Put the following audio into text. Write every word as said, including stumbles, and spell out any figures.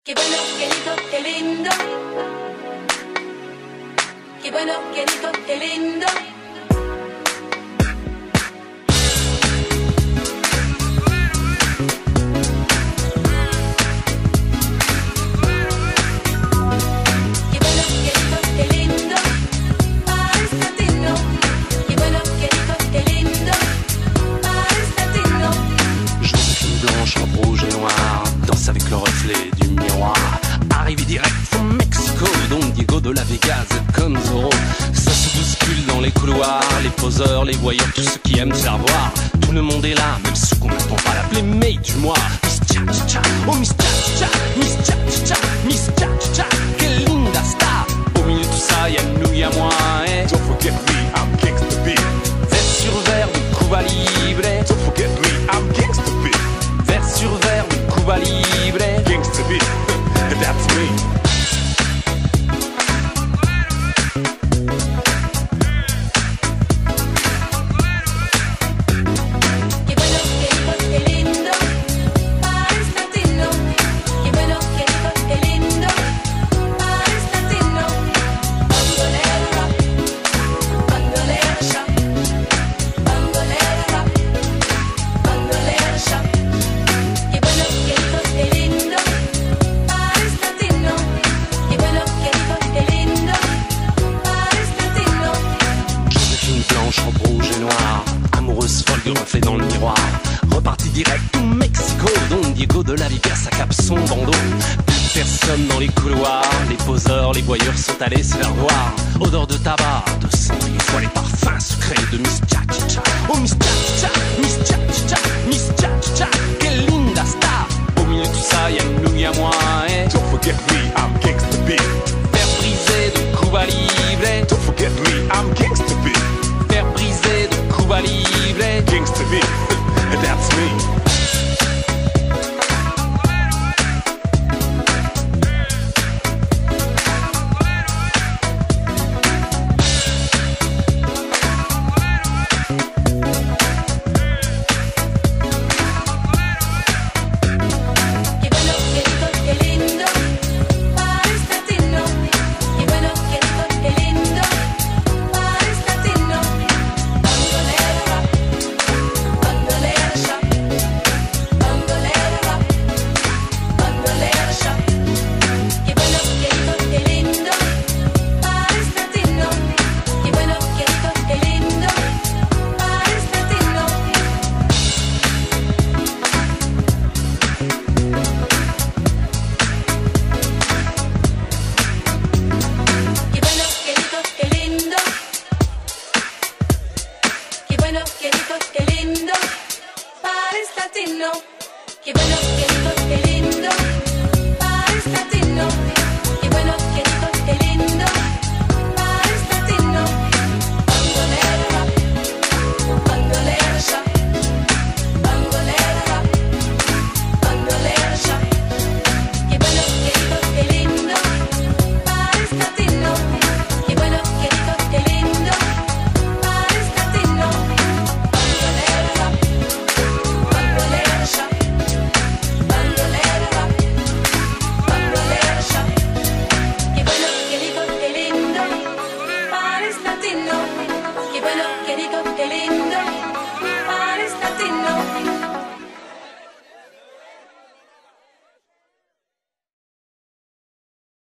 Qué bueno, qué lindo, qué lindo. Qué bueno, qué lindo, qué lindo. Avec le reflet du miroir, arrivé direct from Mexico, Don Diego de la Vegas comme Zorro. Ça se bouscule dans les couloirs, les poseurs, les voyeurs, tous ceux qui aiment se faire voir. Tout le monde est là, même ceux qu'on n'entend pas l'appeler mate du mois. Miss Cha Cha Cha, oh Miss Cha Cha Cha, Miss Cha Cha Cha, Miss Cha Cha Cha, quelle linda star. Au milieu de tout ça, y'a nous, y'a moi, eh. Don't forget me, I'm Gangsta B. Vers sur verre de Cuba Libre. Don't forget me, I'm Gangsta B. Vers sur verre de Cuba Libre. Gangsta B, that's me. Reflet dans le miroir, reparti direct au Mexico. Don Diego de la Vegas à cap son bandeau. Plus personne dans les couloirs, les poseurs, les voyeurs sont allés se faire voir. Odeur de tabac, de cendrier, les parfums secrets de Miss Cha Cha Cha. Oh Miss Cha Cha Cha, Miss Cha Cha Cha, Miss Cha Cha Cha, quelle linda star. Au milieu de tout ça, y'a nous, y'a moi, eh. Don't forget me,